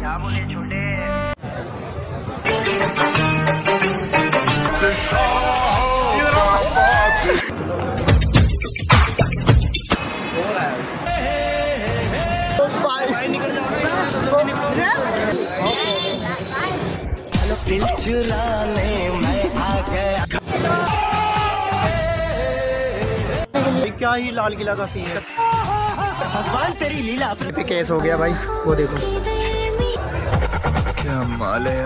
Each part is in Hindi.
क्या बोले छोटे। क्या ही लाल किला का सीन है, भगवान तेरी लीला पे केस हो गया भाई। वो देखो क्या माल है।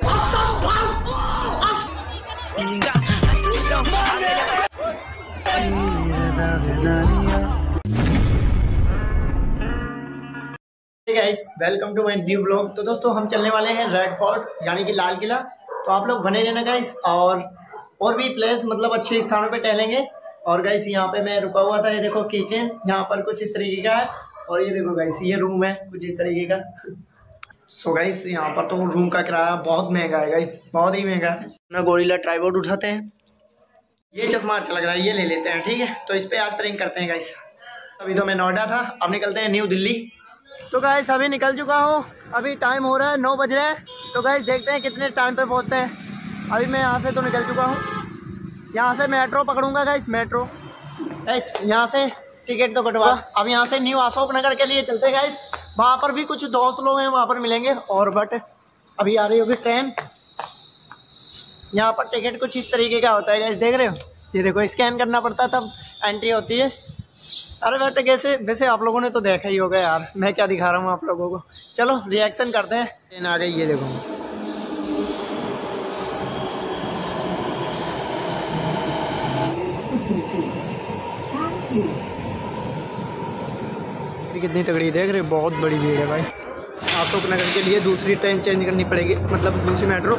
Guys welcome to my new blog. तो दोस्तों हम चलने वाले हैं रेड फोर्ट यानी कि लाल किला। तो आप लोग बने रहना गाइस, और भी प्लेस मतलब अच्छे स्थानों पे टहलेंगे। और गाइस यहाँ पे मैं रुका हुआ था, ये देखो किचन यहाँ पर कुछ इस तरीके का है। और ये देखो गाइस ये रूम है कुछ इस तरीके का। सो गाइस यहाँ पर तो रूम का किराया बहुत महंगा है गाइस, बहुत ही महंगा है। ना गोरिल्ला ट्राइपॉड उठाते हैं, ये चश्मा अच्छा लग रहा है ये ले लेते हैं, ठीक है। तो इस पे आज प्रैंक करते हैं गाइस। अभी तो मैं नोएडा था, अब निकलते हैं न्यू दिल्ली। तो गाइस अभी निकल चुका हूँ, अभी टाइम हो रहा है 9 बज रहे हैं। तो गाइस देखते हैं कितने टाइम पे पहुँचते हैं। अभी मैं यहाँ से तो निकल चुका हूँ, यहाँ से मेट्रो पकड़ूंगा गाइस, मेट्रो गाइस यहाँ से टिकट तो कटवा। अब यहाँ से न्यू अशोक नगर के लिए चलते हैं गाइस, वहाँ पर भी कुछ दोस्त लोग हैं, वहाँ पर मिलेंगे। और बट अभी आ रही होगी ट्रेन। यहाँ पर टिकट कुछ इस तरीके का होता है गाइस, देख रहे हो, ये देखो स्कैन करना पड़ता है तब एंट्री होती है। अरे बट कैसे वैसे आप लोगों ने तो देखा ही होगा यार, मैं क्या दिखा रहा हूँ आप लोगों को। चलो रिएक्शन करते हैं। ट्रेन आ गई, ये देखो कितनी तगड़ी, देख रहे हो बहुत बड़ी भीड़ है भाई। अशोक नगर के लिए दूसरी ट्रेन चेंज करनी पड़ेगी, मतलब दूसरी मेट्रो।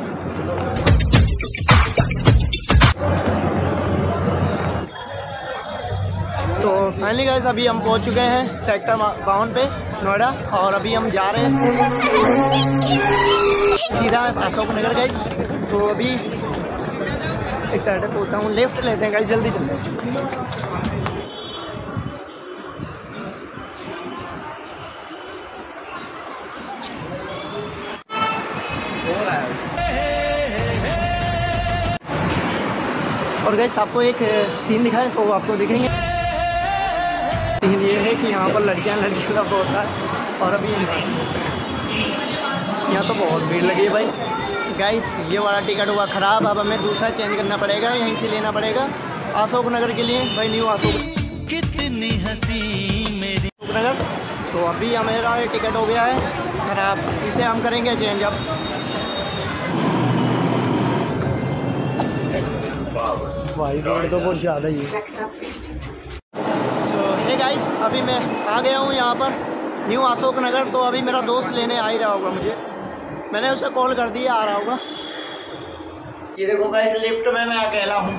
तो फाइनली गाइस अभी हम पहुंच चुके हैं सेक्टर 52 पे नोएडा, और अभी हम जा रहे हैं सीधा अशोक नगर गाइस। तो अभी एक साइड पे होता हूँ, लेफ्ट लेते हैं गाइस, जल्दी चलते हैं। और गाइस आपको एक सीन दिखाएं तो आपको दिखेंगे। सीन ये है कि यहाँ पर लड़कियाँ का होता है, और अभी यहाँ तो बहुत भीड़ लगी है भाई। गाइस ये वाला टिकट हुआ ख़राब, अब हमें दूसरा चेंज करना पड़ेगा, यहीं से लेना पड़ेगा अशोक नगर के लिए भाई, न्यू अशोक कितनी हंसी मेरी नगर। तो अभी हमारा टिकट हो गया है ख़राब, इसे हम करेंगे चेंज अब। भाई भीड़ तो बहुत ज़्यादा ही है। सो हे गाइस अभी मैं आ गया हूँ यहाँ पर न्यू अशोक नगर। तो अभी मेरा दोस्त लेने आ ही रहा होगा मुझे, मैंने उसे कॉल कर दिया, आ रहा होगा। ये देखो गाइस लिफ्ट में मैं अकेला हूँ।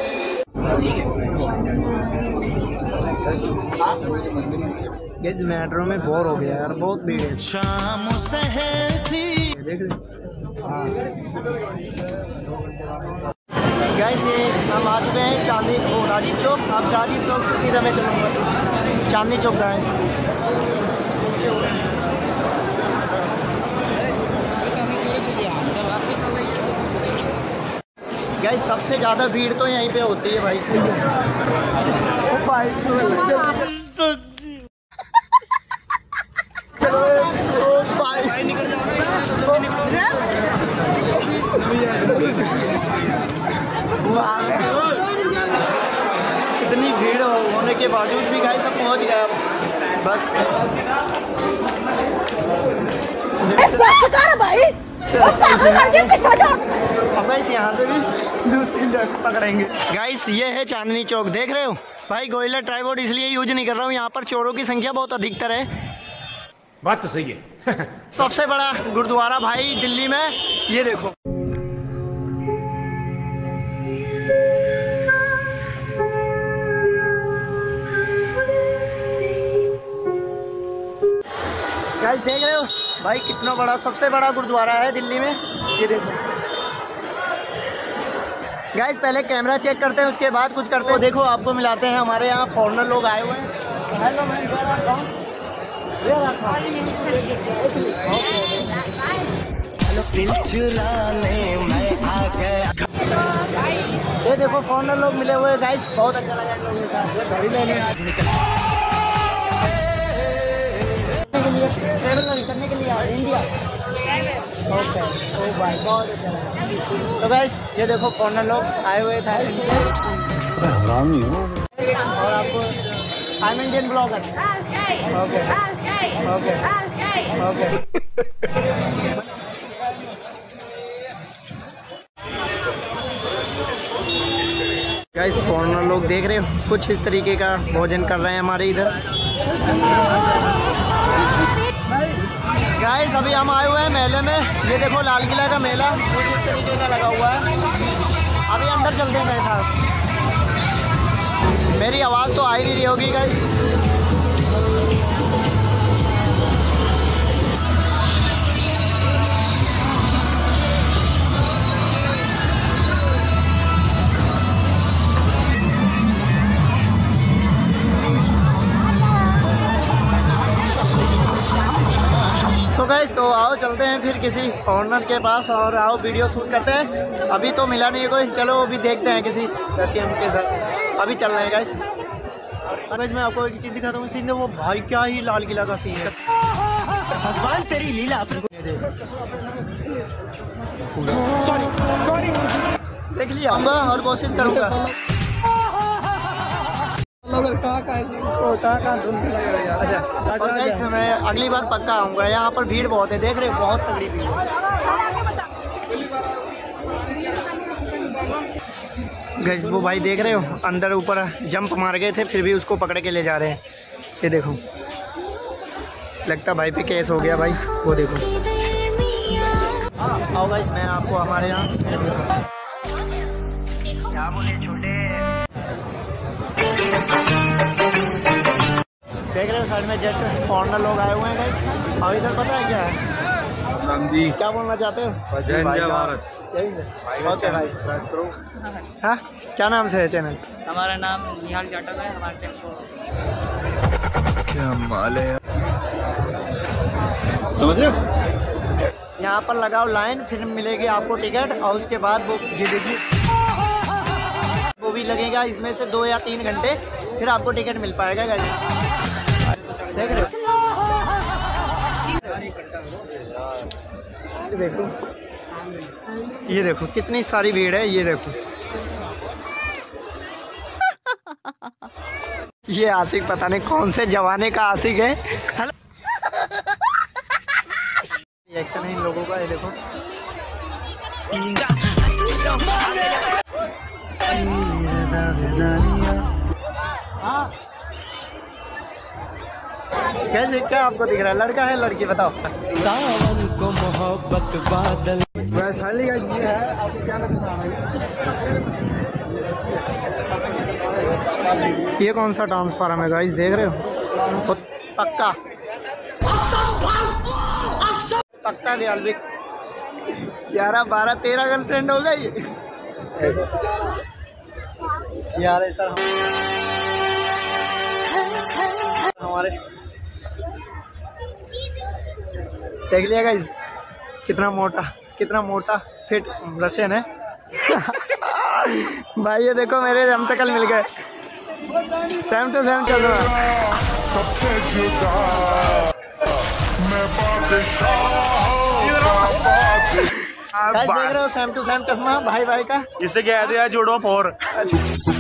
गाइस मेट्रो में बोर हो गया यार, बहुत भीड़ है। शाम देख रहे गाइस ये हम आ चुके हैं चांदनी राजीव चौक। अब राजीव चौक से सीधा मैं चलूँगा चांदनी चौक गाइस। गाइस सबसे ज़्यादा भीड़ तो यहीं पे होती है भाई। इतनी भीड़ होने के बावजूद भी गाइस सब पहुंच गया बस। अब गाइस यहाँ से भी दूसरी जगह पकड़ेंगे। गाइस ये है चांदनी चौक, देख रहे हो भाई। गोरिल्ला ट्राइपॉड इसलिए यूज नहीं कर रहा हूँ, यहाँ पर चोरों की संख्या बहुत अधिकतर है। बात तो सही है। सबसे बड़ा गुरुद्वारा भाई दिल्ली में, ये देखो। गाइस देख रहे हो भाई कितना बड़ा, सबसे बड़ा गुरुद्वारा है दिल्ली में, ये देखो। गाइस पहले कैमरा चेक करते हैं उसके बाद कुछ करते हैं। देखो आपको मिलाते हैं, हमारे यहाँ फॉरेनर लोग आए हुए हैं। हेलो मैम, ये देखो फॉरेनर लोग मिले हुए गाइस, बहुत अच्छा लगा इन लोगों के साथ। ये घड़ी लेने ट्रेवल करने के लिए इंडिया। ओके, ओ भाई बहुत अच्छा लगा। तो गाइस ये देखो फॉरेनर लोग आए हुए थे और आपको I am Indian blogger. Okay okay okay. Guys foreigner लोग देख रहे हो कुछ इस तरीके का भोजन कर रहे हैं हमारे इधर। गाइस अभी हम आए हुए हैं मेले में। ये देखो लाल किला का मेला कुछ इस तरीके का लगा हुआ है। अभी अंदर चलते हैं मेरे साथ। मेरी आवाज़ तो आ ही नहीं रही होगी गाइस। तो गाइस तो आओ चलते हैं फिर किसी फॉरेनर के पास और आओ वीडियो शूट करते हैं। अभी तो मिला नहीं है कोई, चलो अभी देखते हैं किसी रशियन के साथ। अभी चल रहे हैं गाइस। गाइस मैं आपको एक चीज़ दिखाता हूँ। सीन वो भाई क्या ही लाल किला का सीन है। भगवान तेरी लीला। सॉरी देख लिया और कोशिश करूँगा। अच्छा और गाइस मैं अगली बार पक्का आऊँगा। यहाँ पर भीड़ बहुत है, देख रहे हो बहुत तगड़ी भीड़ है। गाइस वो भाई देख रहे हो अंदर ऊपर जंप मार गए थे, फिर भी उसको पकड़ के ले जा रहे हैं। ये देखो लगता भाई पे केस हो गया भाई। वो देखो आओ गाइस मैं आपको हमारे यहाँ क्या बोले छोटे देख रहे हो साइड में जस्ट फॉरेनर लोग आए हुए हैं गाइस। और इधर पता है क्या है क्या बोलना चाहते हो? जय भारत। ओके भाई हाँ क्या नाम से है चैनल? हमारा नाम निहाल जाटव है। हमारे चैनल को क्या माल है समझ रहे हो? यहाँ पर लगाओ लाइन, फिर मिलेगी आपको टिकट और उसके बाद वो देखिए वो भी लगेगा इसमें से 2 या 3 घंटे, फिर आपको टिकट मिल पाएगा गाइस। देख रहे हो देखो ये देखो कितनी सारी भीड़ है। ये देखो ये आशिक पता नहीं कौन से जमाने का आशिक है। रिएक्शन है इन लोगों का। ये देखो कैसे क्या आपको दिख रहा है? लड़का है लड़की बताओ? सावन को मोहब्बत बादल ये है। आपको क्या लगता है ये कौन सा ट्रांसफार्म है गाइस? देख रहे हो पक्का पक्का दयाल भी 11 12 13 गर्लफ्रेंड हो गई यार। ऐसा हमारे देख लिया गाइस कितना मोटा फिट रशियन है भाई। ये देखो मेरे हमशक्ल मिल गए, सेम टू सेम चल रहा है। सबसे जुदा मैं देख रहे हो सेम टू सेम चश्मा भाई का। इससे क्या है जोड़ो 4